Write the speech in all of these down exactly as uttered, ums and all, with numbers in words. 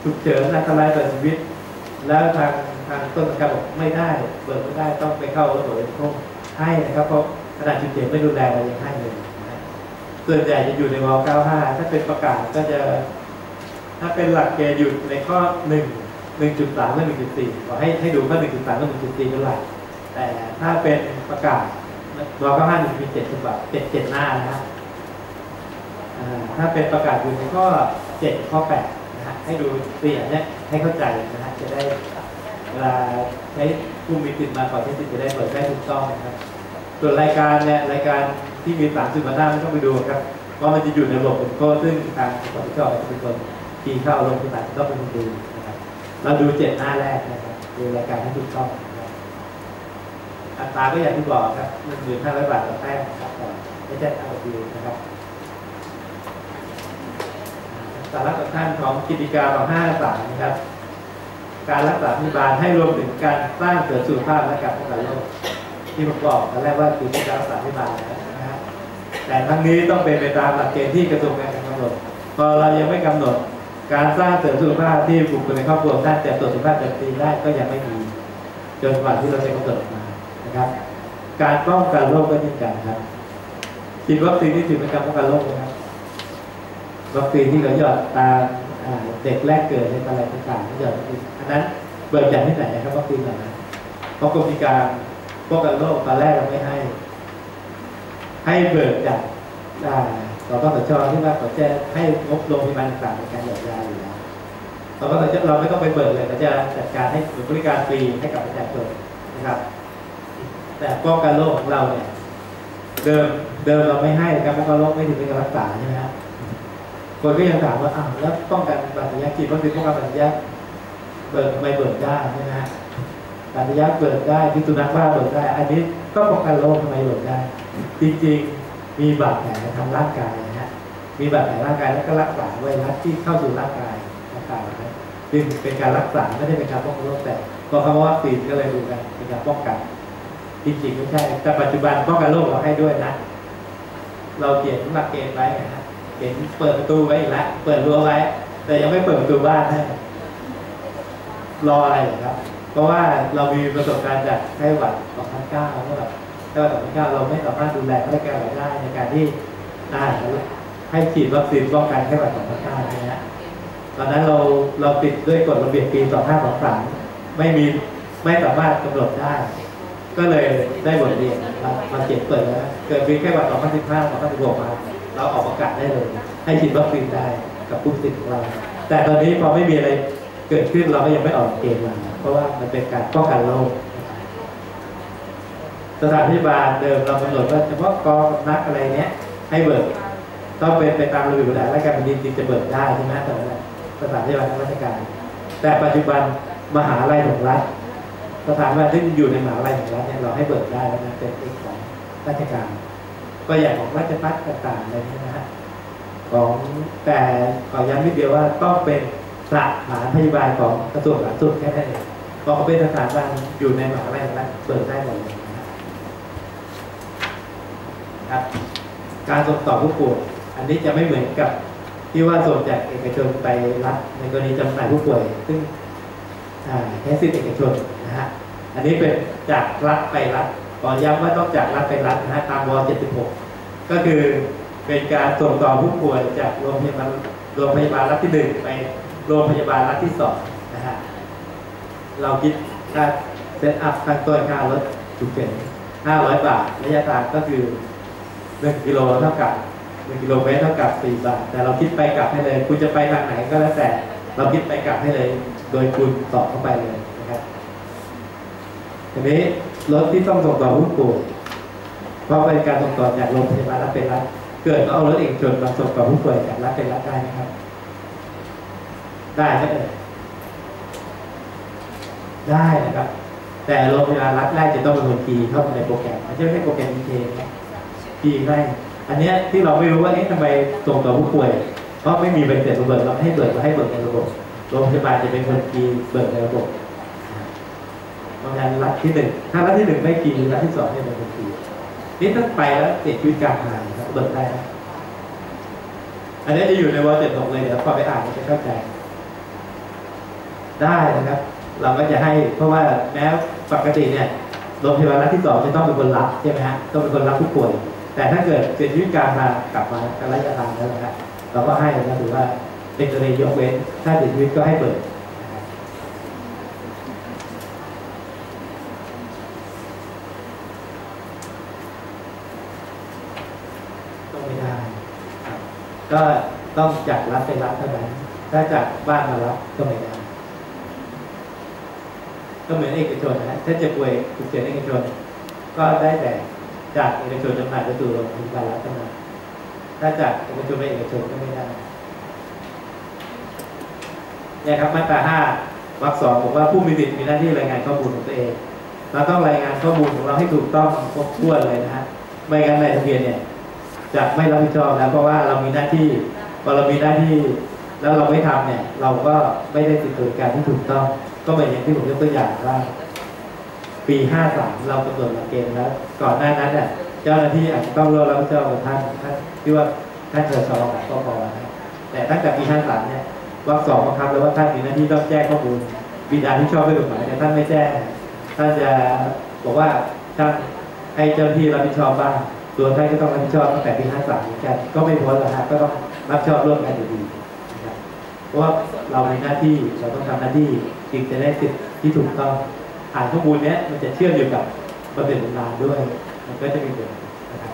ฉุกเฉินอันตรายต่อชีวิตแล้วทางทางต้นสังกัดบอกไม่ได้เบิกไม่ได้ต้องไปเข้าระบบเอ็นโคให้นะครับเพราะขนาดฉุกเฉินไม่รุนแรงเรายังให้เลยนะส่วนใหญ่จะอยู่ในว เก้าสิบห้าถ้าเป็นประกาศก็จะถ้าเป็นหลักเกณฑ์อยู่ในข้อหนึ่ง หนึ่งจุดสาม และ หนึ่งจุดสี่ ขอให้ให้ดูข้อ หนึ่งจุดสาม และ หนึ่งจุดสี่ เป็นหลักแต่ถ้าเป็นประกาศว เก้าสิบห้า มีเจ็ดฉบับเจ็ด เจ็ดหน้านะถ้าเป็นประกาศอยู่ในข้อเจ็ดข้อแปดนะฮะให้ดูเสียงเนี่ยให้เข้าใจนะฮะจะได้เวลาใช้ผู้มีสิทธิ์มาขอใช้สิทธิ์จะได้เปิดได้ถูกต้องนะครับส่วนรายการเนี่ยรายการที่มีสามสิบหน้าไม่ต้องไปดูครับเพราะมันจะอยู่ในระบบเป็นโค้ดซึ่งทางปปชจะเป็นคนที่เข้าลงที่ต่างต้องเป็นคนดูนะครับเราดูเจ็ดหน้าแรกนะครับดูรายการให้ถูกต้องนะครับอัตราก็อย่างที่บอกครับหนึ่งหมื่นห้าร้อยบาทต่อแต้มครับไม่ใช่เอาดูนะครับสาระสำคัญของกิจการของห้าสามนะครับการรักษาพยาบาลให้รวมถึงการสร้างเสริมสุขภาพและการป้องกันโรคที่ผมบอกตอนแรกว่าคือการรักษาพยาบาลนะฮะแต่ทั้งนี้ต้องเป็นไปตามหลักเกณฑ์ที่กระทรวงการคลังกำหนดพอเรายังไม่กำหนดการสร้างเสริมสุขภาพที่บุคคลในครอบครัวท่านจะตรวจสุขภาพประจำปีได้ก็ยังไม่มีจนกว่าที่เราจะกำหนดมานะครับการป้องกันโรคก็เช่นกันครับฉีดวัคซีนที่ถือเป็นการป้องกันโรคนะครับวัคซีนที่เราหยอดตามเด็กแรกเกิดในอะไรต่างๆหยอดวัคซีนอันนั้นเบิกจากที่ไหนนะครับวัคซีนเหล่านั้นเพราะกรมกิจการป้องกันโรคตอนแรกเราไม่ให้ให้เบิกจากสปสชที่ว่าเขาจะให้งบโรงพยาบาลต่างๆในการหยอดยาอยู่แล้วสปสชเราไม่ต้องไปเบิกเลยเราจะจัดการให้บริการฟรีให้กับประชาชนนะครับแต่ป้องกันโรคของเราเนี่ยเดิมเดิมเราไม่ให้การป้องกันโรคไม่ถึงเป็นการรักษาใช่ไหมครับคนก็ยังถามว่าอ้าวแล้วป้องกันบาดทะยักฉีดวัคซีนป้องกันบาดทะยักเบิกไม่เบิกได้ใช่ไหมฮะบาดทะยักเบิกได้พิษสุนัขบ้าเบิกได้อันนี้ก็ป้องกันโรคทำไมเบิกได้จริงๆมีบาดแผลทางร่างกายนะฮะมีบาดแผลร่างกายแล้วก็รักษาไวรัสที่เข้าสู่ร่างกายต่างๆนะซึ่งเป็นการรักษาไม่ได้เป็นการป้องกันโรคแต่พอคำว่าวัคซีนก็เลยดูกันเป็นการป้องกันจริงๆไม่ใช่แต่ปัจจุบันป้องกันโรคเราให้ด้วยนะเราเขียนหลักเกณฑ์ไว้นะฮะเห็นเปิดประตูไว้อีกแล้วเปิดรั้วไว้แต่ยังไม่เปิดประตูบ้านให้รออะไรครับเพราะว่าเรามีประสบการณ์จากไข้หวัดสองพันเก้าเมื่อแบบไข้หวัดสองพันเก้าเราไม่สามารถดูแลพนักงานได้ในการที่ได้ให้ฉีดวัคซีนป้องกันไข้หวัดสองพันเก้าใช่ไหมฮะตอนนั้นเราเราติดด้วยกฎระเบียบปีสองพันห้าร้อยสามสิบไม่มีไม่สามารถกำหนดได้ก็เลยได้บทเรียนมาเขียนเปิดแล้วเกิดปีไข้หวัดสองพันสิบห้า สองพันสิบหกมาเราออกประกาศได้เลยให้ฉีดวัคซีนได้กับผู้ติดของเราแต่ตอนนี้พอไม่มีอะไรเกิดขึ้นเราก็ยังไม่ออกเกณฑ์มาเพราะว่ามันเป็นการป้องกันโรคสถานพยาบาลเดิมเรากำหนดว่าเฉพาะกองนักอะไรเนี้ยให้เบิกต้องเป็นไปตามระเบียบและราชการแผ่นดินจึงจะเบิกได้ใช่ไหมแต่สถานพยาบาลราชการแต่ปัจจุบันมหาลัยของรัฐสถานพยาบาลที่อยู่ในมหาลัยของรัฐเนี่ยเราให้เบิกได้แล้วนะเป็นเอกของราชการก็อย่างของราชภัฏต่างๆอะไรนี้นะฮะของแต่ขอย้ำนิดเดียวว่าต้องเป็นสถานพยาบาลของกระทรวงสาธารณสุขแค่นั้นเองเพราะเขาเป็นสถานพยาบาลอยู่ในมหาลัยนั้นเปิดได้หมดเลยนะครับการส่งต่อผู้ป่วยอันนี้จะไม่เหมือนกับที่ว่าส่งจากเอกชนไปรัฐในกรณีจำหน่ายผู้ป่วยซึ่งแค่สิทธิเอกชนนะฮะอันนี้เป็นจากรัฐไปรัฐขอย้ำว่าต้องจากรัฐไปรัฐนะฮะตามว เจ็ดสิบหกก็คือเป็นการส่งต่อผู้ป่วยจากโรงพยาบาลโรงพยาบาลรัฐที่หนึ่งไปโรงพยาบาลรัฐที่สองนะฮะเราคิดค่าเซตอัพค่าต้นค่ารถฉุกเฉินห้าร้อยบาทระยะทางก็คือหนึ่งกิโลเท่ากับหนึ่งกิโลเมตรเท่ากับสี่บาทแต่เราคิดไปกลับให้เลยคุณจะไปทางไหนก็แล้วแต่เราคิดไปกลับให้เลยโดยคุณสอบเข้าไปเลยนะครับทีนี้รถที่ต้องส่งต่อผู้ป่วยเพราะเป็นการส่งต่อจากโรงพยาบาลรัฐเป็นรัฐเกิดเอารถเอกชนมาส่งต่อผู้ป่วยจากรัฐเป็นรัฐได้ไหมครับได้ไหมเอ่ยได้นะครับแต่โรงพยาบาลรัฐแรกจะต้องเป็นคนคีย์เข้าในโปรแกรมไม่ใช่ให้โปรแกรมอีเคนะคีย์ได้อันนี้ที่เราไม่รู้ว่าเอ๊ะทำไมส่งต่อผู้ป่วยเพราะไม่มีใบเสร็จเบิกเราให้เบิกเราให้เบิกในระบบโรงพยาบาลจะเป็นคนคีย์เบิกในระบบโรงพยาบาลรัฐที่หนึ่งถ้ารัฐที่หนึ่งไม่คีย์รัฐที่สองเนี่ยเป็นคนคีย์นี่ถ้าไปแล้วเสียชีวิตกลางทางเบิกได้นะอันนี้จะอยู่ในวอลเจ็ดหกเลยเดี๋ยวพอไปอ่านจะเข้าใจได้นะครับเราก็จะให้เพราะว่าแม้ปกติเนี่ยโรงพยาบาลรัฐที่สองจะต้องเป็นคนรับใช่ไหมฮะต้องเป็นคนรับผู้ป่วยแต่ถ้าเกิดเสียชีวิตกลางทางกลับมาการระยะทางแล้วนะครับเราก็ให้ก็ถือว่าเป็นกรณียกเว้นถ้าเสียชีวิตก็ให้เปิดต้องไม่ได้ก็ต้องจากรับไปรับเท่านั้นถ้าจากบ้านมารับก็ไม่ได้ก็เหมือนเอกชนนะถ้าจะป่วยฉุกเฉินเอกชนก็ได้แต่จากเอกชนจำหน่ายไปสู่โรงพยาบาลรัฐเท่านั้นถ้าจากเอกชนไปเอกชนก็ไม่ได้เนี่ยครับมาตราห้าวรรคสองบอกว่าผู้มีสิทธิ์มีหน้าที่รายงานข้อมูลของตัวเองเราต้องรายงานข้อมูลของเราให้ถูกต้องครบถ้วนเลยนะฮะไม่งั้นในทะเบียนเนี่ยจะไม่รับผิดชอบแล้วเพราะว่าเรามีหน้าที่พอเรามีหน้าที่แล้วเราไม่ทำเนี่ยเราก็ไม่ได้สิทธิบริการที่ถูกต้องก็เหมือนอย่างที่ผมยกตัวอย่างว่าปีห้าสามเรากำหนดหลักเกณฑ์แล้วก่อนหน้านั้นเนี่ยเจ้าหน้าที่อาจจะต้องรับผิดชอบกับท่านท่านที่ว่าท่านเชิญชอบก็พอแล้วแต่ตั้งแต่ปีห้าสามเนี่ยวรรคสองบังคับแล้วว่าท่านมีหน้าที่ต้องแจ้งข้อมูลบิดาที่ชอบด้วยกฎหมายแต่ท่านไม่แจ้งท่านจะบอกว่าท่านให้เจ้าหน้าที่รับผิดชอบบ้างตัวท่านก็ต้องรับผิดชอบตั้งแต่ปีห้าสามเหมือนกันก็ไม่พ้นหรอกครับก็ต้องรับผิดชอบร่วมกันอยู่ดีนะครับเพราะว่าเรามีหน้าที่เราต้องทำหน้าที่จึงจะได้สิทธิ์ที่ถูกต้องฐานข้อมูลเนี้ยมันจะเชื่อมอยู่กับบำเหน็จบำนาญด้วยมันก็จะมีผลนะครับ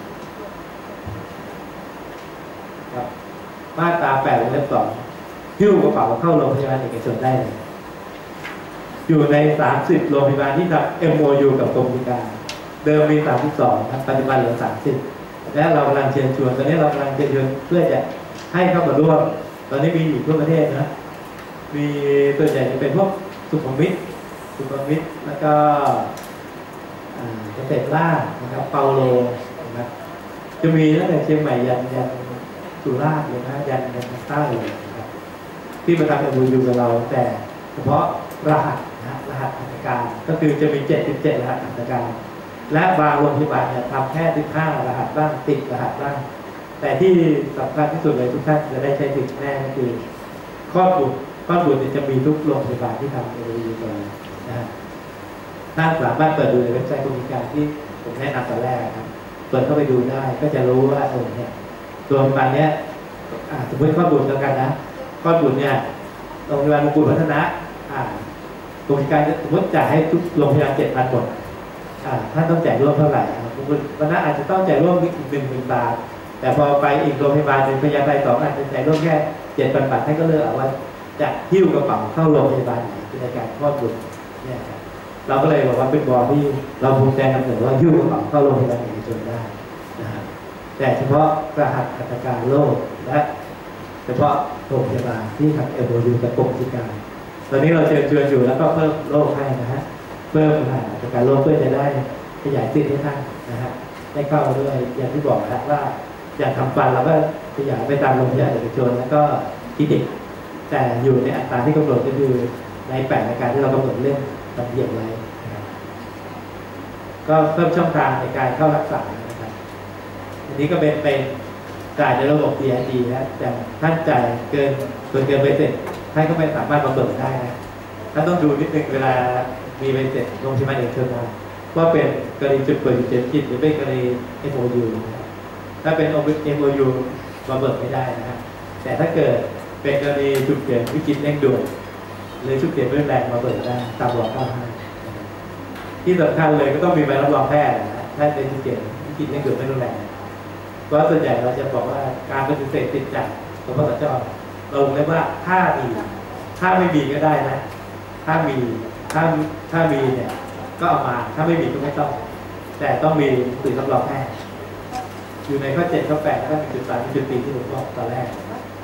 ครับมาตราแปดวงเล็บสองหิ้วกระเป๋าเข้าโรงพยาบาลเอกชนได้เลยอยู่ในสามสิบโรงพยาบาลที่ทำ เอ็ม โอ ยู กับกรมกิจการเดิมมีสามสิบสองครับปัจจุบันเหลือสามสิบและเรากำลังเชิญชวนตอนนี้เรากำลังเชิญชวนเพื่อจะให้เข้ามาร่วมตอนนี้มีอยู่ทั่วประเทศนะมีตัวใหญ่จะเป็นพวกสุขุมวิทสุขุมวิทแล้วก็เกษตรล่างนะครับเปาโลนะครับจะมีตั้งแต่เชียงใหม่ยันยันสุราษฎร์เลยนะยันยันใต้เลยนะครับที่มาทำเอ็ม โอ ยู กับเราแต่เฉพาะรหัสนะรหัสราชการก็คือจะมีเจ็ดสิบเจ็ดรหัสราชการและบางโรงพยาบาลเนี่ยทำแค่สิบห้ารหัสบ้างติดรหัสบ้างแต่ที่สำคัญที่สุดเลยทุกท่านจะได้ใช้สิทธิ์แน่ก็คือข้อบุตรข้อบุตรจะมีทุกโรงพยาบาลที่ทำเอเอเลยนะท่านสามารถเปิดดูในเว็บไซต์กรมกิจการที่ผมแนะนำตอนแรกครับเปิดเข้าไปดูได้ก็จะรู้ว่าเออเนี่ยโรงพยาบาลเนี้ยสมมติข้อบุตรแล้วกันนะข้อบุตรเนี่ยโรงพยาบาลมงกุฎวัฒนะกรมกิจการสมมติจ่ายให้ทุกโรงพยาบาลเจ็ดพันคนท่านต้องจ่ายร่วมเท่าไหร่วันนั้นอาจจะต้องจ่ายร่วมอีกหนึ่งหมื่นบาทแต่พอไปอีกโรงพยาบาลเป็นพยาบาลสองอาจจะจ่ายร่วมแค่เจ็ดพันบาทท่านก็เลือกเอาว่าจะหิ้วกระเป๋าเข้าโรงพยาบาลไหนในการคลอดบุตรเนี่ยครับเราก็เลยบอกว่าเป็นบอลที่เราภูมิใจนำเสนอว่าหิ้วกระเป๋าเข้าโรงพยาบาลเอกชนได้นะครับแต่เฉพาะรหัสราชการโลกและเฉพาะโรงพยาบาลที่ทำเอ โอ ยู กับกรมกิจการตอนนี้เราเชิญชวนอยู่แล้วก็เพิ่มโลกให้นะฮะเพิ่มรหัสราชการโลกเพื่อจะได้ขยายสิทธิ์ให้ท่านนะฮะได้เข้าด้วยอย่างที่บอกนะว่าอยากทำฟันเราก็ขยายไปตามโรงพยาบาลเอกชนแล้วก็คลินิกแต่อยู่ในอัตราที่กำหนดก็คือในแปดรายการที่เรากำหนดเรื่องระเบียบไว้นะครับก็เพิ่มช่องทางในการเข้ารักษานะครับอันนี้ก็เป็นเป็นจ่ายในระบบ ดี ไอ ดี นะแต่ท่านจ่ายเกินส่วนเกินไปเสร็จท่านก็ไม่สามารถมาเบิกได้นะท่านต้องดูนิดนึงเวลามีใบเสร็จโรงพยาบาลเอกชนนะว่าเป็นกรณีจุดป่วยฉุกเฉินจิตหรือเป็นกรณี เอ็ม โอ ยู ถ้าเป็น เอ็ม โอ ยู มาเบิกไม่ได้นะครับแต่ถ้าเกิดเป็นกรณีฉุกเฉินวิกฤตเร่งด่วนหรือฉุกเฉินรุนแรงมาเบิกได้ตามหลักเก้าห้าที่สำคัญเลยก็ต้องมีใบรับรองแพทย์นะถ้าเป็นฉุกเฉินวิกฤตเร่งด่วนไม่รุนแรงเพราะส่วนใหญ่เราจะบอกว่าการปฏิเสธสิทธิ์จากสปสช.เราลงได้ว่าถ้ามีถ้าไม่มีก็ได้นะถ้ามีถ้าถ้ามีเนี่ยก็เอามาถ้าไม่มีก็ไม่ต้องแต่ต้องมีสื่อรับรองแพทย์อยู่ในข้อเจ็ดข้อแปดแล้วก็จุดสามจุดสี่ที่ผมบอกตอนแรก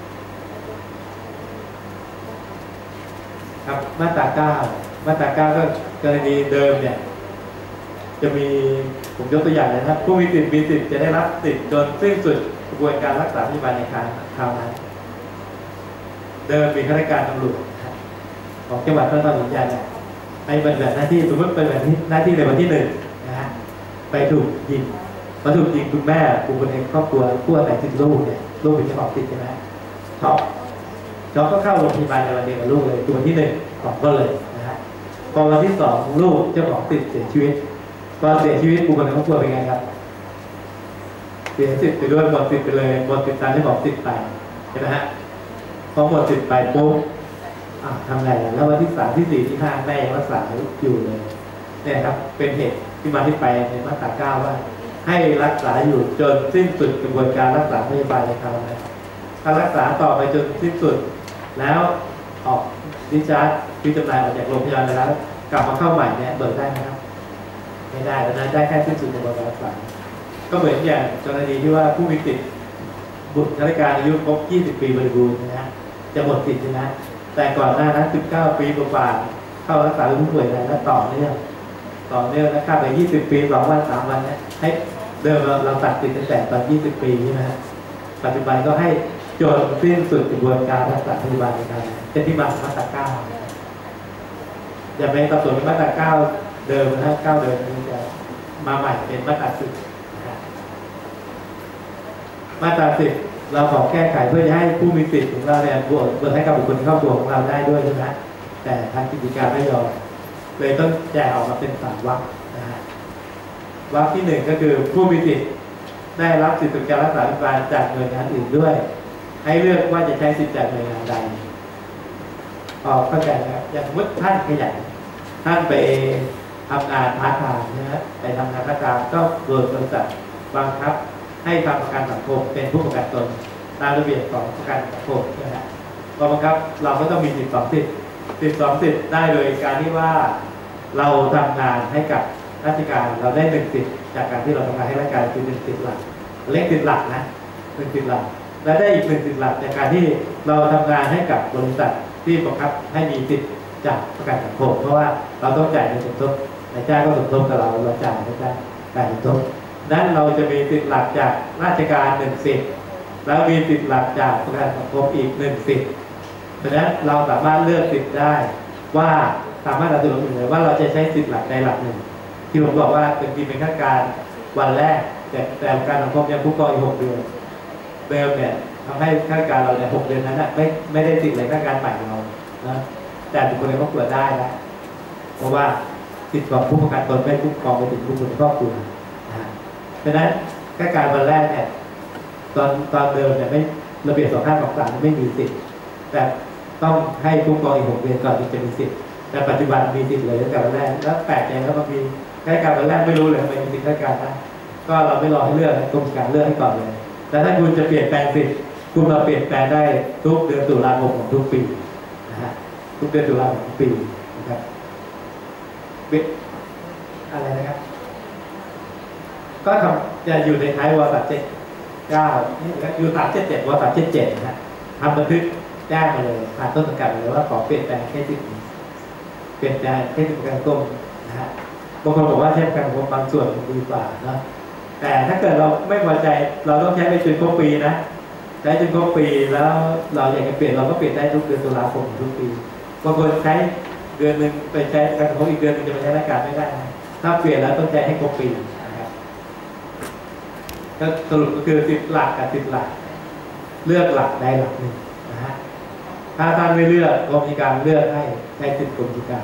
ครับมาตราเก้ามาตราเก้าก็กรณีเดิมเนี่ยจะมีผมยกตัวอย่างเลยนะครับผู้มีสิทธิ์มีสิทธิ์จะได้รับสิทธิ์จนสิ้นสุดกระบวนการรักษาพยาบาลในคราวคราวนั้นเดิมมีข้าราชการตำรวจของจังหวัดพระนครศรีอยุธยาเนี่ยไปปฏิบัติหน้าที่สมมติปฏิบัติหน้าที่ในวันที่หนึ่งนะฮะไปถูกยิงพอถูกยิงคุณแม่คุณคนในครอบครัวผู้อาศัยติดลูกเนี่ยลูกเป็นเจ้าของติดใช่ไหมช็อกจ๊อบก็เข้าโรงพยาบาลในวันเดียวกับลูกเลยตัวที่หนึ่งของก็เลยนะฮะพอวันที่สองลูกเจ้าของติดเสียชีวิตตอนเสียชีวิตบุคคลในครอบครัวเป็นไงครับเสียสิทธิ์ไปด้วยหมดสิทธิ์ไปเลยหมดสิทธิ์ตามที่บอกสิทธิ์ไปใช่ไหมฮะพอหมดสิทธิ์ไปปุ๊บทำไงแล้ววันที่สามที่สี่ที่ห้าแม่ยังรักษาอยู่เลยเนี่ยครับเป็นเหตุที่มาที่ไปในมาตราเก้าว่าให้รักษาอยู่จนสิ้นสุดกระบวนการรักษาพยาบาลในคราวนั้นถ้ารักษาต่อไปจนสิ้นสุดแล้วออกดิชาร์จพิจารณาออกจากโรงพยาบาลแล้วกลับมาเข้าใหม่เนี่ยเบิกได้ไหมครับไม่ได้แล้วนะได้แค่สิ้นสุดกระบวนการรักษาก็เหมือนอย่างกรณีที่ว่าผู้มีสิทธิ์บุตรราชการอายุครบยี่สิบปีบริบูรณ์นะฮะจะหมดสิทธิ์นะแต่ก่อนหน้านั้นสิบเก้าปีกว่าเข้ารักษาผู้ป่วยแล้วต่อเนื่องต่อเนื่องนะครับไปยี่สิบปีสองวันสามวันเนี่ยให้เดิมเราเราตัดสิทธิ์ตั้งแต่ตอนยี่สิบปีใช่ไหมฮะปัจจุบันก็ให้จนสิ้นสุดกระบวนการรักษาพยาบาลในการเป็นที่มาของมาตราเก้าอย่าไปตัดส่วนมาตราเก้าเดิมนะเก้าเดิมนี้จะมาใหม่เป็นมาตราสิบมาตราสิบเราขอแก้ไขเพื่อจะให้ผู้มีสิทธิ์ของเราเนี่ยบวกเบิกให้กับบุคคลที่เข้าตัวของเราได้ด้วยใช่ไหมแต่ทางกิจการไม่ยอมเลยต้องแจกออกมาเป็นสามวรรคนะฮะวรรคที่หนึ่งก็คือผู้มีสิทธิ์ได้รับสิทธิการรักษาพยาบาลจากหน่วยงานอื่นด้วยให้เลือกว่าจะใช้สิทธิจากหน่วยงานใดออกเข้าใจนะครับอย่างสมมติท่านขยันท่านไปทำงานพาร์ทไทม์นะฮะไปทำงานพาร์ทไทม์ก็โดนบริษัทบังคับให้ทำประกันสังคมเป็นผู้ประกันตนตามระเบียบของประกันสังคมนะฮะพอบังคับเราก็ต้องมีสิทธิสองสิทธิสิทธิสองสิทธิได้โดยการที่ว่าเราทำงานให้กับราชการเราได้หนึ่งสิทธิจากการที่เราทำงานให้ราชการคือหนึ่งสิทธิหลักเล็กสิทธิหลักนะหนึ่งสิทธิหลักและได้อีกหนึ่งสิทธิหลักจากการที่เราทำงานให้กับบริษัทที่บังคับให้มีสิทธิจากประกันสังคมเพราะว่าเราต้องจ่ายเงินสมทบนายจ้างก็สมทบกับเราเราจ่ายนายจ้างจ่ายสมทบนั้นเราจะมีสิทธิหลักจากราชการหนึ่งสิทธิแล้วมีสิทธิหลักจากประกันสังคมอีกหนึ่งสิทธิเพราะฉะนั้นเราสามารถเลือกสิทธิได้ว่าสามารถตัดสินใจเลยว่าเราจะใช้สิทธิหลักใดหลักหนึ่งที่ผมบอกว่าเป็นทีเป็นข้าราชการวันแรกแต่แต่การสังคมยังผู้กองอีกหกเดือนเดิมเนี่ยทำให้ข้าราชการเราในหกเดือนนั้นนะไม่ไม่ได้สิทธิเลยข้าราชการใหม่เรานะแต่บุคคลในครอบครัวได้แล้วเพราะว่าสิทธิของผู้ประกันตนไม่คุ้มครองไปถึงบุคคลในครอบครัวฉะนั้นข้าราชการวันแรกเนี่ยตอนตอนเดิมเนี่ยไม่ระเบียบสองห้าสองสามไม่มีสิทธิ์แต่ต้องให้คุ้มครองอีกหกเดือนก่อนที่จะมีสิทธิ์แต่ปัจจุบันมีสิทธิ์เลยตั้งแต่วันแรกแล้วแปลกใจแล้วบางทีข้าราชการวันแรกไม่รู้เลยทำไมมีสิทธิ์ข้าราชการนะก็เราไม่รอให้เลือกกรมการเลือกให้ก่อนเลยแต่ถ้าคุณจะเปลี่ยนแปลงสิทธิ์คุณมาเปลี่ยนแปลงได้ทุกเดือนตุลาคมของทุกปีนะฮะทุกเดือนตุลาคมของทุกปีนะครับบิดอะไรนะครับก็ทำจะอยู่ในท้ายวสเจ็ดเก้าอยู่สามเจ็ดเจ็ดวสามเจ็ดเจ็ดนะฮะทำบันทึกแจ้งมาเลยผ่านต้นสังกัดเลยว่าขอเปลี่ยนแปลงแค่สิทธิ์เปลี่ยนแปลงแค่สิทธิ์ประกันกรมนะฮะบางคนบอกว่าใช้ประกันกรมบางส่วนดีกว่านะแต่ถ้าเกิดเราไม่พอใจเราต้องใช้ไปจนครบปีนะใช้จนครบปีแล้วเราอยากจะเปลี่ยนเราก็เปลี่ยนได้ทุกเดือนตุลาคมทุกปีบางคนใช้เดือนหนึ่งไปใช้ประกันกรมอีกเดือนนึงจะไปใช้ราชการไม่ได้นะถ้าเปลี่ยนแล้วต้องใช้ให้ครบปีนะครับก็สรุปก็คือสิทธิ์หลักกับสิทธิ์หลักเลือกหลักได้หลักหนึ่งนะฮะถ้าท่านไม่เลือกกรมกิจการเลือกให้ใช้สิทธิ์กรมกิจการ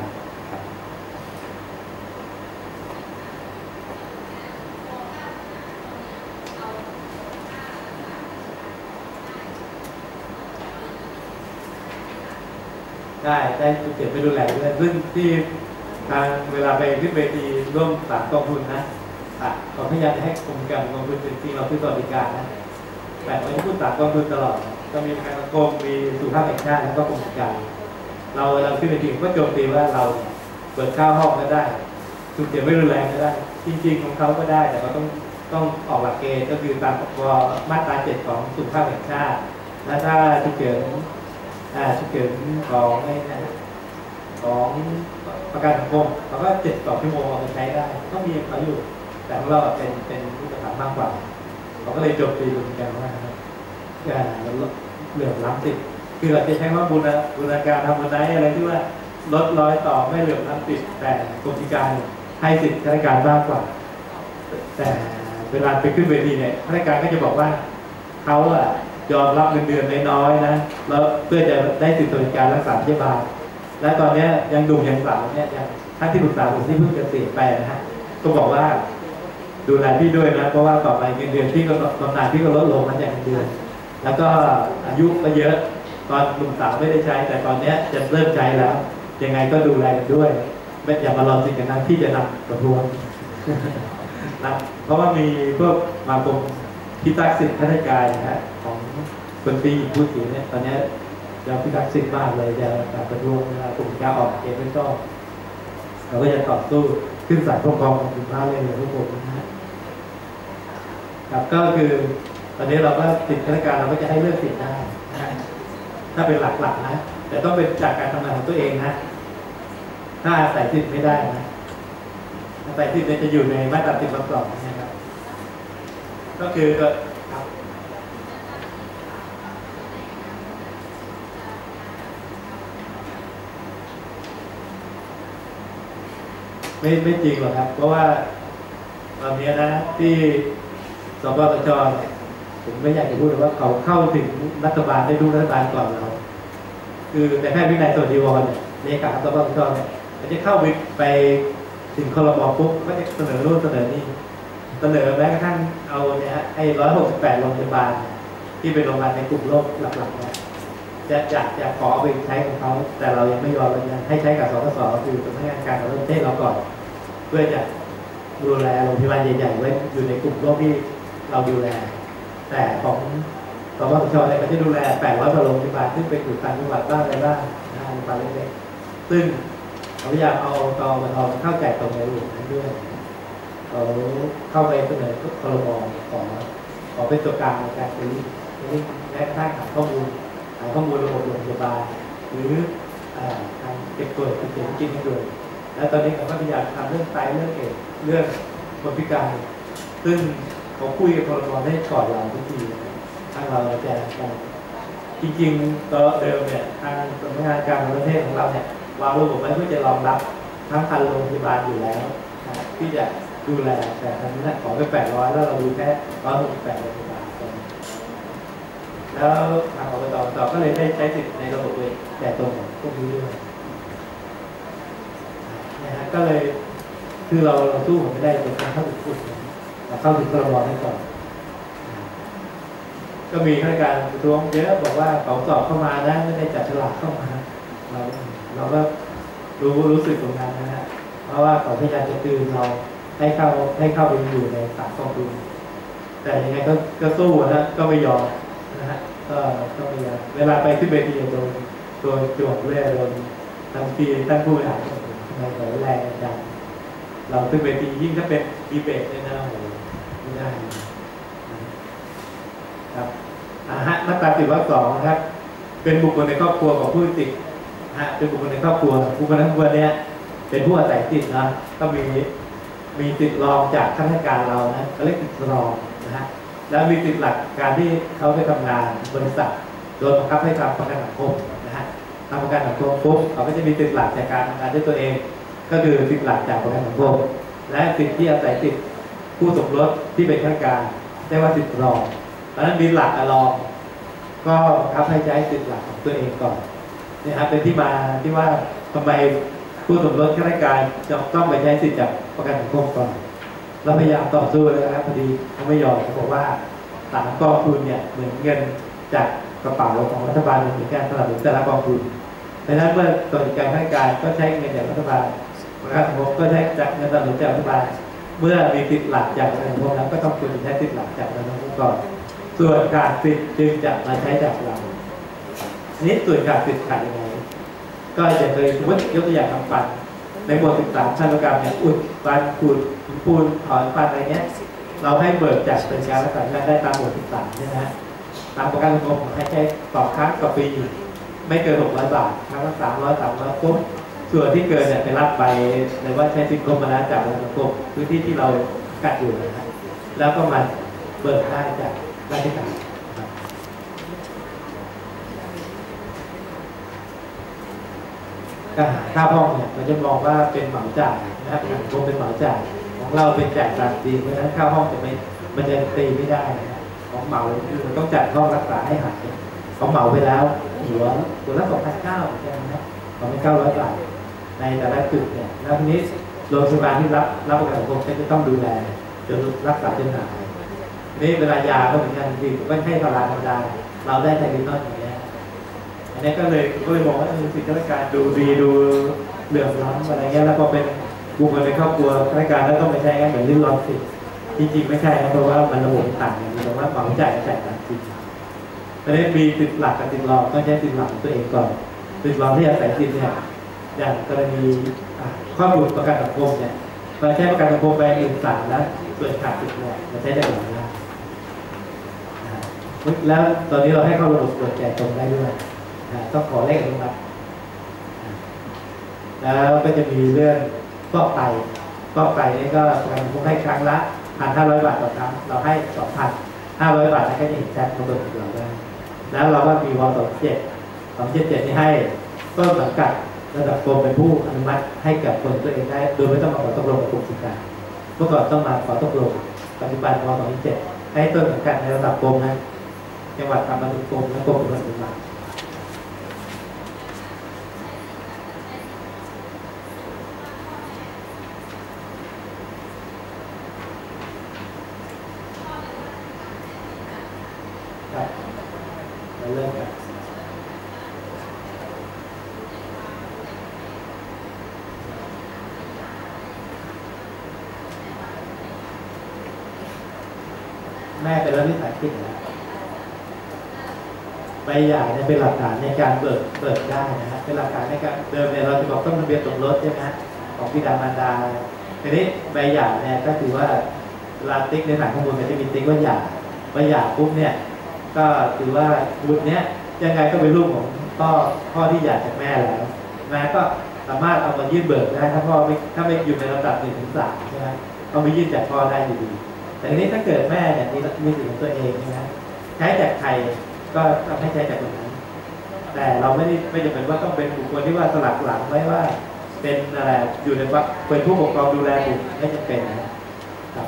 ได้ได้เก็บไปดูแลด้วยซึ่งที่ทางเวลาไปขึ้นเวทีร่วมสามกองทุนนะอ่ะขอพยายามจะให้กรมการกองทุนจริงๆเราคือสวัสดิการนะแต่เราจะพูดสามกองทุนตลอดก็มีการกรมมีสุขภาพแห่งชาติแล้วก็กรมกิจการเราเราขึ้นเวทีก็โจมตีว่าเราเปิดข้าวห้องก็ได้สุขเสียไม่รุนแรงก็ได้จริงๆของเขาก็ได้แต่เราต้องต้องออกหลักเกณฑ์ก็คือตามวมาตราเจ็ดของสุขภาพแห่งชาติและถ้าฉุกเฉินอ่าฉุกเฉินของไอ้นะของประกันสังคมเขาก็เจ็ดต่อชั่วโมงเอาไปใช้ได้ก็มีเขาอยู่แต่ของเราเป็นเป็นผู้ประกันมากกว่าเขาก็เลยโจมตีดูกันว่าอย่าเหลื่อมล้ำสิทธิ์คือเราจะใช้ว่าบุญบุญการทำบุญได้อะไรที่ว่าลดร้อยต่อไม่เหลื่อมล้ำสิทธิ์แต่กรมกิจการให้สิทธิ์ข้าราชการมากกว่าแต่เวลาไปขึ้นเวทีเนี่ยข้าราชการก็จะบอกว่าเขาอะยอมรับเงินเดือนน้อยๆนะแล้วเพื่อจะได้สิทธิสวัสดิการรักษาพยาบาลและตอนนี้ยังดุยังสาวเนี่ยยังท่านที่ปรึกษาผมที่เพิ่งเกษียณไปนะฮะก็บอกว่าดูแลพี่ด้วยนะเพราะว่าต่อไปเงินเดือนพี่ก็บำนาญพี่ก็ลดลงมาจากเงินเดือนแล้วก็อายุก็เยอะตอนหนุ่มสาวไม่ได้ใช้แต่ตอนนี้จะเริ่มใช้แล้วยังไงก็ดูแลกันด้วยไม่อย่ามารอสิ่งกันนั้นที่จะนำกระทรวงนะเพราะว่ามีพวกมาคมพิทักษ์สิทธิข้าราชการนะฮะของคนปีผู้เสียเนี่ยตอนนี้จะพิทักษ์สิทธิมากเลยจะกระทรวงกลุ่มการออกเองไม่ต้องเราก็จะต่อสู้ขึ้นศาลปกครองของคุณพระเลยเลยทุกคนนะฮะครับก็คือตอนนี้เราก็สิทธิข้าราชการเราก็จะให้เลือกสิทธิได้นะถ้าเป็นหลักๆนะแต่ต้องเป็นจากการทำงานของตัวเองนะถ้าอาศัยสิทธิไม่ได้นะอาศัยสิทธิจะอยู่ในมาตราสิบวรรคสองนะครับก็คือครับไม่ไม่จริงหรอกครับเพราะว่าตอนนี้นะที่สปสชผมไม่อยากจะพูดว่าเขาเข้าถึงรัฐบาลได้ดูรัฐบาลก่อนเราคือแต่แพทย์วินัยสวัสดิวรเนี่ยเลขาสปสชเนี่ยมันจะเข้าไปไปถึงครม.ปุ๊บก็จะเสนอรุ่นเสนอนี่เสนอแม้กระทั่งเอาเนี่ยไอ้ร้อยหกสิบแปดโรงพยาบาลที่เป็นโรงพยาบาลในกลุ่มโรคหลักๆเนี่ยจะจะจะขอเอาไปใช้ของเขาแต่เรายังไม่ยอมเลยนะให้ใช้กับสปสชคือสำนักงานการประเทศเราก่อนเพื่อจะดูแลโรงพยาบาลใหญ่ๆไว้อยู่ในกลุ่มโรคที่เราดูแลแต่ของสปสชเนี่ยเขาจะดูแลแปดร้อยกว่าโรงพยาบาลซึ่งเป็นอยู่ต่างจังหวัดบ้างอะไรบ้างนะโรงพยาบาลเล็กๆซึ่งเขาพยายามเอาตอมาทอเข้าใจตรงในรูปนั้นด้วยเขาเข้าไปเสนอครม.ขอขอเป็นตัวกลางในการซื้อและกระทั่งหาข้อมูลหาข้อมูลระบบโรงพยาบาลหรือการเก็บตัวเก็บกินด้วยและตอนนี้เขาก็พยายามทำเรื่องไตเรื่องเอดเรื่องคนพิการซึ่งเขาคุยกับครม.ได้ก่อนเราทุกทีทางเราจะจริงๆตอนเดิมเนี่ยทางสำนักงานการประเทศของเราเนี่ยวางระบบไว้เพื่อจะรองรับทั้งพันโรงพยาบาลอยู่แล้วที่จะดูแลแต่ทางนี้ขอไปแปดร้อยแล้วเราดูแค่ร้อยหกสิบแปดโรงพยาบาลแล้วทางอบตต่อก็เลยได้ใช้สิทธิ์ในระบบเลยแต่ตรงพวกนี้ด้วยนะฮะก็เลยคือเราเราสู้ไม่ได้เป็นการเข้าถึงผู้แต่เข้าถึงครม.ได้ก่อนก็มีข้าราชการทวงเยอะบอกว่าเขาสอบเข้ามานะไม่ได้จัดฉลากเข้ามาเราเราก็รู้รู้สึกตรงนั้นนะฮะเพราะว่าเขาพยายามจะตื่นเราให้เข้าให้เข้าไปอยู่ในสายกองทุนแต่ยังไงก็ก็สู้นะก็ไม่ยอมนะฮะก็ก็พยายามเวลาไปขึ้นเวทีโดนโดนจวบเรื่อยโดนทำทีท่านผู้บริหารในสายแรงจังเราขึ้นเวทียิ่งถ้าเป็นดีเบตเนี่ยนะโอ้ไม่ได้ครับอ่าฮะมาตราสิบวรรคสองนะครับเป็นบุคคลในครอบครัวของผู้ติดฮะเป็นบุคคลในครอบครัวบุคคลในครอบครัวเนี้ยเป็นผู้อาศัยติดนะก็มีมีติดรองจากข้าราชการเรานะเขาเรียกติดรองนะฮะแล้วมีติดหลักการที่เขาไปทำงานบริษัทโดยบังคับให้ทำประกันสังคมนะฮะทำประกันสังคมปุ๊บเขาก็จะมีติดหลักจากการทำงานด้วยตัวเองก็คือติดหลักจากประกันสังคมและติดที่อาศัยติดผู้สมรสที่เป็นข้าราชการเรียกว่าติดรองเพราะฉะนั้นมีหลักรองก็บังคับให้ใช้ติดหลักของตัวเองก่อนนี่ครับเป็นที่มาที่ว่าทำไมผู้สมรสข้าราชการจะต้องไปใช้สิทธิ์จากประกันสังคมก่อนเราพยายามต่อสู้เลยนะครับพอดีเขาไม่ยอมเขาบอกว่าสามกองทุนเนี่ยเหมือนเงินจากกระเป๋าของรัฐบาลเหมือนการสนับสนุนแต่ละกองทุนดังนั้นเมื่อสวัสดิการข้าราชการก็ใช้เงินจากรัฐบาลประกันสังคมก็ใช้จากเงินสนับสนุนจากรัฐบาลเมื่อมีสิทธิ์หลักจากประกันสังคมแล้วก็ต้องควรใช้สิทธิ์หลักจากประกันสังคมก่อนส่วนขาดสิทธิ์จึงจะมาใช้จากเราอันนี้ส่วนขาดสิทธิ์ขาดยังไงก็จะเคยสมมติยกตัวอย่างทำฟันในบทศึกษาชั้นประการเนี่ยอุดฟันขูดปูนถอนฟันอะไรเงี้ยเราให้เบิกจากเป็นการรักษาได้ตามบทศึกษาใช่ไหมฮะตามประกันสังคมให้ใช้ต่อครั้งต่อปีไม่เกินหกร้อยบาทครั้งละสามร้อยสามร้อยปุ๊บส่วนที่เกินเนี่ยไปรับไปหรือว่าใช้สิทธิ์กรมธรรม์จากประกันสังคมพื้นที่ที่เรากัดอยู่นะฮะแล้วก็มาเบิกได้จากราชการการหาค่าห้องเนี่ยเราจะมองว่าเป็นเหมาจ่ายนะครับประกันสังคมเป็นเหมาจ่ายของเราเป็นจ่ายตามตีเพราะฉะนั้นค่าห้องจะไม่มันจะตีไม่ได้นะเพของเหมาคือเราต้องจัดห้องรักษาให้หายของเหมาไปแล้วหัวหัวละสองพันเก้าใช่ไหมนะสองพันเก้าร้อยบาทในแต่ละจุดเนี่ยแล้วทีนี้โรงพยาบาลที่รับรับประกันสังคมจะต้องดูแลจนรักษาจนหายนี่เวลายาก็เหมือนกันดีก็ให้พาราธรรมดาเราได้ไทลินอนอย่างเงี้ยอันนี้ก็เลยก็เลยมองว่าสิทธิราชการดูดีดูเหลื่อมล้ำอะไรเงี้ยแล้วพอเป็นบุคคลในครอบครัวราชการแล้วต้องไปใช้กันเหมือนลิ้นรอนสิจริงๆไม่ใช่นะเพราะว่ามันระบบต่างกันแต่ว่าเหมาจ่ายจ่ายตามจริงประเด็นมีติดหลักกับติดรองต้องใช้ติดหลักตัวเองก่อนติดรองที่อาศัยสิทธิ์เนี่ยอย่างกรณีข้อมูลประกันสังคมเนี่ยเราใช้ประกันสังคมไปหนึ่งสามแล้วส่วนขาดติดเนี่ยเราใช้ได้หลายอย่างแล้วตอนนี้เราให้เข้าระบบตรวจแจกตรงได้ด้วยต้องขอเลขอนุมัติแล้วก็จะมีเรื่องฟอกไตฟอกไตนี่ก็ประกันสังคมให้ครั้งละพันห้าร้อยบาทต่อครั้งเราให้สองพันห้าร้อยบาทนั่นก็จะเห็นแชทกำหนดเราได้แล้วเราก็มีวอลสองเจ็ดสองเจ็ดเจ็ดนี่ให้ต้นสังกัดระดับกรมเป็นผู้อนุมัติให้กับคนตัวเองได้โดยไม่ต้องมาขอตกลงกับกรมสุขาเมื่อก่อนต้องมาขอตกลงปัจจุบันวอลสองเจ็ดให้ต้นสังกัดในระดับกรมนะจังหวัดทำมาถึงกรมและกรมเป็นคนอนุมัติเริ่มกันแม่เป็นรัฐวิสาหกิจแล้วใบหย่าเนี่ยเป็นหลักฐานในการเบิกเบิกได้นะฮะเป็นหลักฐานในการเดิมเนี่ยเราจะบอกต้องทะเบียนสมรสใช่ไหมของบิดามารดาทีนี้ใบหย่าเนี่ยก็ถือว่าลาติ๊กในฐานข้อมูลมันจะมีติ๊กว่าหย่าใบหย่าปุ๊บเนี่ยก็ถือว่าบุตรเนี้ยยังไงก็เป็นลูกของพ่อพ่อที่หย่าจากแม่แล้วแม่ก็สามารถเอามายื่นเบิกได้ถ้าพ่อไม่ถ้าไม่อยู่ในระดับหนึ่งถึงสามใช่ไหมก็ไปยื่นจากพ่อได้อยู่ดีแต่ทีนี้ถ้าเกิดแม่เนี่ยมีมีสิทธิ์ของตัวเองใช่ไหมใช้จากใครก็ต้องให้ใช้จากคนนั้นแต่เราไม่ได้ไม่จำเป็นว่าต้องเป็นบุคคลที่ว่าสลักหลังไว้ว่าเป็นอะไรอยู่ในว่าเป็นผู้ปกครองดูแลบุตรไม่จำเป็นนะครับ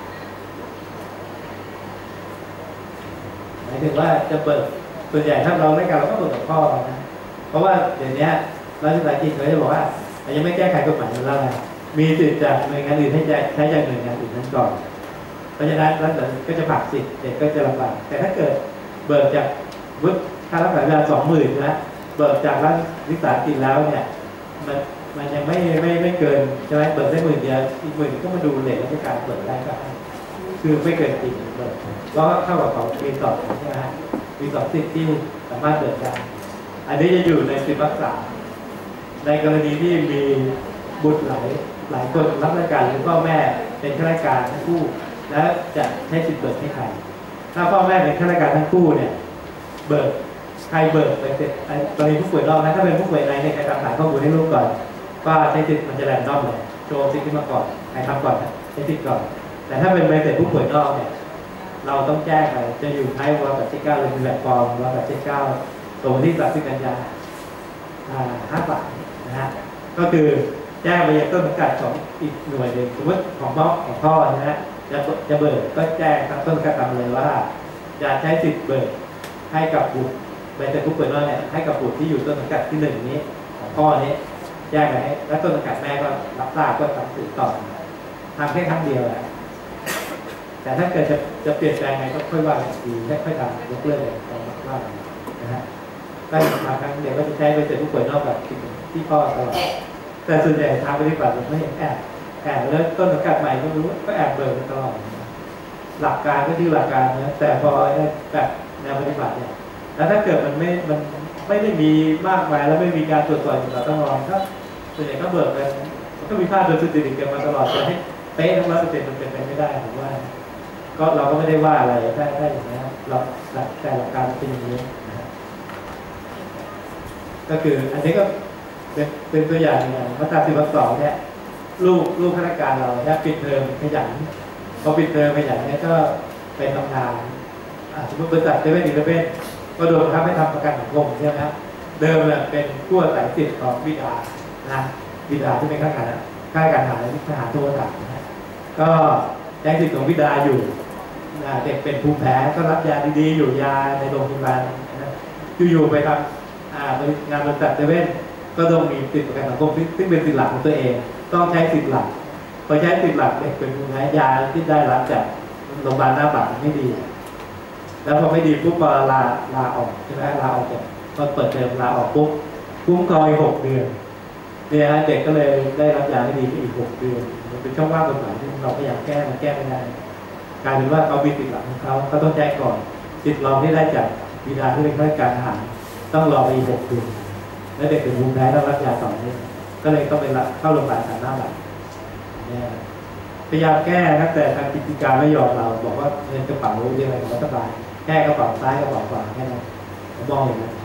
หมายถึงว่าจะเปิดส่วนใหญ่ถ้าเราได้การเราก็เปิดกับพ่อนะเพราะว่าเดี๋ยวนี้รัฐบาลจีนเขาจะบอกว่ายังไม่แก้ไขกฎหมายแล้วนะมีสิทธิ์จากหน่วยงานอื่นให้ใช้จากหน่วยงานอื่นนั้นก่อนเพราะฉะนั้นรัฐก็จะผลักสิทธิ์เด็กก็จะลำบากแต่ถ้าเกิดเบิกจากวุฒิค่ารักษาพยาบาลสองหมื่นนะเบิกจากรัฐวิสาหกิจแล้วเนี่ยมันมันยังไม่ไม่ไม่เกินใช่ไหมเบิกได้หมื่นเดียวอีกหมื่นก็มาดูเลทราชการเบิกได้ก็คือไม่เกินจริงเบิกก็เข้ากับของมีสองใช่ไหมมีสองสิทธิ์ที่สามารถเบิกได้อันนี้จะอยู่ในสิบวรรคสามในกรณีที่มีบุตรหลายหลายคนรับราชการหรือพ่อแม่เป็นข้าราชการทั้งคู่และจะใช้สิทธิ์เบิกให้ใครถ้าพ่อแม่เป็นข้าราชการทั้งคู่เนี่ยเบิกใครเบิกไปเสร็จกรณีผู้ป่วยนอกนะถ้าเป็นผู้ป่วยในเนี่ยใครทำฐานข้อมูลให้ลูกก่อนก็ใช้สิทธิ์มันจะแรนดอมเลยโชว์สิทธิ์ขึ้นมาก่อนใครทำก่อนใช้สิทธิ์ก่อนแต่ถ้าเป็นใบเสร็จผู้ป่วยนอกเนี่ยเราต้องแจ้งไปจะอยู่ท้ายวอลกับเจ็ดเก้าหรือมีแบบฟอร์มวอลกับเจ็ดเก้าตรงที่สามสิบกันยาห้าบาทนะฮะก็คือแจ้งไปยังต้นสังกัดของอีกหน่วยหนึ่งสมมติของพ่อของพ่อนะฮะจะจะเบิกก็แจ้งทางต้นสังกัดทำเลยว่าจะใช้สิทธิ์เบิกให้กับบุตรใบเสร็จผู้ป่วยนอกเนี่ยให้กับบุตรที่อยู่ต้นสังกัดที่หนึ่งนี้ของพ่อนี้แจ้งไปให้แล้วต้นสังกัดแม่ก็รับทราบก็ทำสืบต่อทำแค่ครั้งเดียวแหละแต่ถ้าเกิดจะจะเปลี่ยนแปลงไงก็ค่อยว่ากันดีค่อยๆทำยกเลิกเลยตอนว่านะฮะได้มาครั้งเดียวก็จะใช้ใบเสร็จผู้ป่วยนอกแบบที่พ่อตลอดแต่ส่วนใหญ่ทางปฏิบัติไม่เห็นแอบแอบแล้วต้นสังกัดใหม่ก็รู้ก็แอบเบิกตลอดหลักการก็คือหลักการนะแต่พอแบบแนวปฏิบัติเนี่ยแล้วถ้าเกิดมันไม่มันไม่ได้มีมากมายแล้วไม่มีการตรวจสอบอย่างต่อต้องรองก็ส่วนใหญ่ก็เบิกกันมันก็มีพลาดโดยสุจริตกันมาตลอดจะให้เป๊ะทั้งร้อยเปอร์เซ็นต์มันเป็นไปไม่ได้ผมว่าก็เราก็ไม่ได้ว่าอะไรได้ได้อย่างนี้เราแต่หลักการเป็นอย่างนี้นะก็คืออันนี้ก็เป็นเป็นตัวอย่างอย่างมาตราสิบวรรคสองเนี่ยลูกลูกข้าราชการเราเนี่ยปิดเทอมขยันพอปิดเทอมขยันเนี่ยก็ไปทำงานสมมติบริษัทเซเว่นอีเลฟเว่นก็โดนทำให้ทำประกันสังคมใช่ไหมครับเดิมเนี่ยเป็นผู้อาศัยสิทธิ์ของบิดานะบิดาที่เป็นข้าราชการข้าราชการทหารและทหารตัวต่างนะก็ใช้สิทธิ์ของบิดาอยู่เด็กเป็นภูมิแพ้ก็รับยาดีๆอยู่ยาในโรงพยาบาลนะอยู่ๆไปทำงานบริษัทเซเว่นก็ต้องมีสิทธิประกันสังคมซึ่งเป็นสิทธิหลักของตัวเองต้องใช้สิทธิหลักพอใช้สิทธิหลักเด็กเป็นภูมิแพ้ยาที่ได้รับจากโรงพยาบาลหน้าบัตรไม่ดีแล้วพอไม่ดีปุ๊บก็ลาลาออกใช่ไหมลาออกจากพอเปิดเทอมลาออกปุ๊บคุ้มครองอีกหกเดือนเนี่ยฮะเด็กก็เลยได้รับยาไม่ดีไปอีกหกเดือนมันเป็นช่องว่างกฎหมายที่เราพยายามแก้มันแก้ไม่ได้กลายเป็นว่าเขามีสิทธิหลักของเขาเขาต้องแจ้งก่อนสิทธิรองที่ได้จากบิดาที่เป็นข้าราชการทหารต้องรอไปอีกหกเดือนแล้วเด็กเป็นภูมิแพ้ต้องรับยาต่อเนื่องก็เลยต้องไปเข้าโรงพยาบาลฐานหน้าบัตรเนี่ยพยายามแก้ครับแต่ทางกิจการไม่ยอมเราบอกว่าเงินกระเป๋าเรียกอะไรของรัฐบาลแก้กระเป๋าซ้ายกระเป๋าขวาแค่นั้นผมมองอย่างนั้น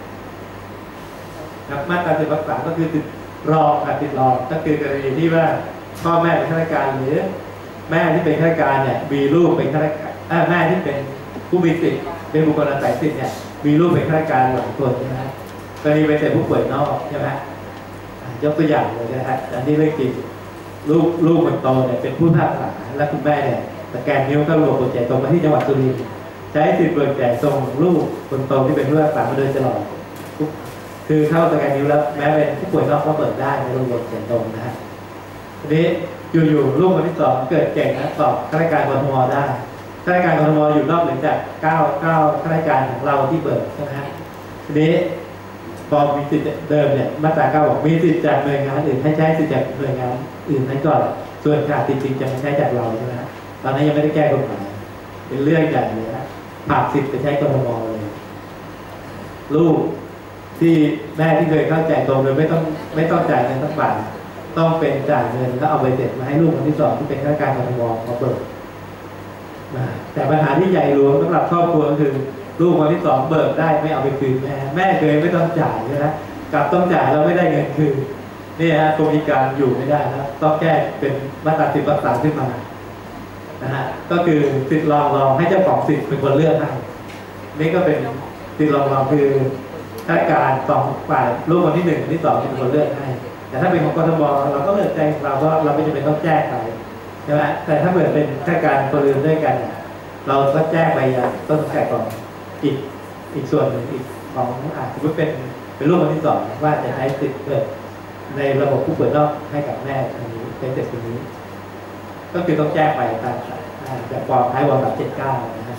ครับมาตราสิบสามก็คือติดรองกับติดรองก็คือกรณีที่ว่าพ่อแม่เป็นข้าราชการหรือแม่ที่เป็นข้าราชการเนี่ยมีลูกเป็นข้าราชการแม่ที่เป็นผู้มีสิทธิ์เป็นบุคคลอาศัยสิทธิ์เนี่ยมีลูกเป็นข้าราชการหลายคนใช่ไหมกรณีเป็นแต่ผู้ป่วยนอกใช่ไหมยกตัวอย่างเลยนะครับอันนี้เรื่องจริงลูกลูกคนโตเนี่ยเป็นผู้พิพากษาและคุณแม่เนี่ยสแกนนิ้วเข้าระบบเบิกจ่ายตรงมาที่จังหวัดสุรินทร์ใช้สิทธิ์เบิกจ่ายตรงลูกคนโตที่เป็นผู้พิพากษามาโดยตลอดคือเข้าสแกนนิ้วแล้วแม้เป็นผู้ป่วยนอกก็เบิกได้ในระบบเบิกจ่ายตรงนะฮะทีนี้อยู่ๆลูกคนที่สองเกิดเก่งนะสอบข้าราชการกทมได้ข้าราชการกทมอยู่นอกเหนือจากเก้าเก้าข้าราชการของเราที่เบิกใช่ไหมฮะทีนี้พอมีสิทธิ์เดิมเนี่ยมาตราเก้าบอกมีสิทธิ์จากหน่วยงานอื่นให้ใช้สิทธิ์จากหน่วยงานอื่นนั้นก่อนส่วนขาดจริงๆจะไม่ใช้จากเราใช่ไหมฮะตอนนั้นยังไม่ได้แก้กฎหมายเป็นเรื่องใหญ่เลยนะผ่านสิทธิ์ไปใช้กทมเลยลูกที่แม่ที่เคยเข้าใจตรงเลยไม่ต้องไม่ต้องจ่ายเงินสักบาทต้องเป็นจ่ายเงินแล้วเอาใบเสร็จมาให้ลูกคนที่สองที่เป็นข้าราชการกทมมาเบิกแต่ปัญหาที่ใหญ่หลวงสำหรับครอบครัวคือลูกคนที่สองเบิกได้ไม่เอาไปคืนแม่แม่เคยไม่ต้องจ่ายใช่ไหมกลับต้องจ่ายแล้วไม่ได้เงินคืนนี่ฮะกรมกิจการอยู่ไม่ได้นะต้องแก้เป็นมาตราสิบมาตราขึ้นมานะฮะก็คือสิทธิ์รองรองให้เจ้าของสิทธิ์เป็นคนเลือกให้นี่ก็เป็นสิทธิ์รองรองคือข้าราชการสองฝ่ายลูกคนที่หนึ่งคนที่สองเป็นคนเลือกให้แต่ถ้าเป็นของกทมเราก็เลือกแจ้งเราเพราะเราไม่จำเป็นต้องแจ้งใครใช่ไหมแต่ถ้าเกิดเป็นข้าราชการคนอื่นด้วยกันเราก็แจ้งไปยังต้นสังกัดก่อนอีกอีกส่วนหนึ่งอีกของอาจจะเป็นเป็นลูกคนที่สองว่าจะใช้สิทธิ์เกิดในระบบผู้ป่วยนอกให้กับแม่คนนี้เป็นเด็กคนนี้ก็คือต้องแจ้งไปตามจากฟอร์มท้ายวอร์มแบบเจ็ดเก้านะครับ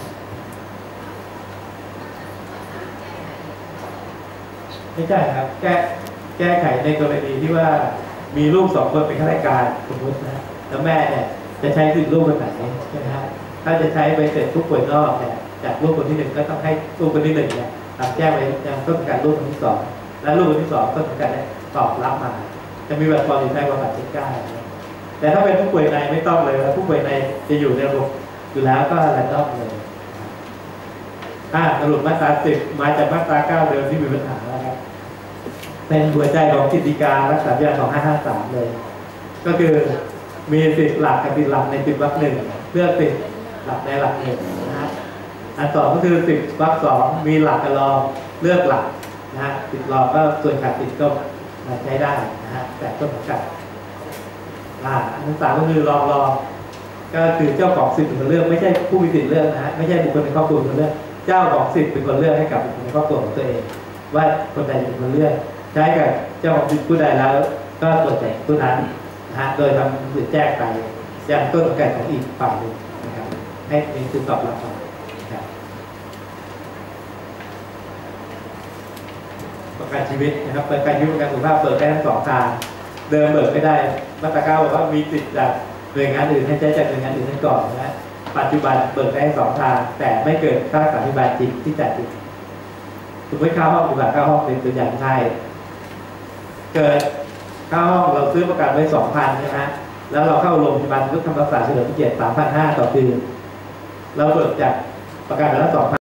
ไม่ใช่ครับแก้แก้ไขในกรณีที่ว่ามีลูกสองคนเป็นข้าราชการสมมตินะแล้วแม่เนี่ยจะใช้สิทธิ์ลูกคนไหนใช่ไหมครับถ้าจะใช้ไปเสร็จผู้ป่วยนอกเนี่ยจากลูกคนที่หนึ่งก็ต้องให้ลูกคนที่หนึ่งเนี่ยทำแจ้งไปยังต้นสังกัดลูกคนที่สองและลูกคนที่สองต้นสังกัดเนี่ยตอบรับมาจะมีแบบฟอร์มอยู่ในบำบัดเจ็ดเก้าแต่ถ้าเป็นผู้ป่วยในไม่ต้องเลยผู้ป่วยในจะอยู่ในระบบอยู่แล้วก็แรนดอมเลยอ่าสรุปมาตราสิบมาจากมาตราเก้าเดิมที่มีปัญหาแล้วครับเป็นหัวใจของกิจการรักษาพยาบาลสองห้าห้าสามเลยก็คือมีสิทธิ์หลักกับสิทธิ์หลักในสิทธิ์วรรคหนึ่งเลือกสิทธิ์หลักในหลักหนึ่งนะฮะอันสองก็คือสิทธิ์วรรคสองมีหลักกับรองเลือกหลักนะฮะสิทธิ์รองก็ส่วนขาดสิทธิ์ก็ใช้ได้นะฮะแต่ต้นสังกัดอ่าอันสามก็คือรองรองก็คือเจ้าของสิทธิ์เป็นคนเลือกไม่ใช่ผู้มีสิทธิ์เลือกนะฮะไม่ใช่บุคคลในครอบครัวเป็นคนเลือกเจ้าของสิทธิ์เป็นคนเลือกให้กับบุคคลในครอบครัวของตัวเองว่าคนใดเป็นคนเลือกใช้กับเจ้าของสิทธิ์ผู้ใดแล้วก็ตรวจแจกผู้นั้นนะฮะโดยทำหรือแจ้งไปยังต้นสังกัดของอีกฝ่ายหนึ่งนะครับให้มีคือตอบรับมานะครับประกันชีวิตนะครับประกันชีวิตประกันสุขภาพเปิดได้ทั้งสองทางเดิมเบิกไม่ได้มาตราเก้าบอกว่ามีสิทธิ์จากหน่วยงานอื่นให้ใช้จากหน่วยงานอื่นนั้นก่อนนะปัจจุบันเบิกได้สองทางแต่ไม่เกิดค่ารักษาพยาบาลจริงที่จ่ายจริงสมมติค่าห้องดีกว่าค่าห้องเป็นตัวอย่างใช่เกิดค่าห้องเราซื้อประกันไว้สองพันใช่ไหมแล้วเราเข้าโรงพยาบาลพุทธธรรมศาสตร์เฉลิมพระเกียรติสามพันห้าต่อคืนเราเบิกจากประกันไปแล้วสองพัน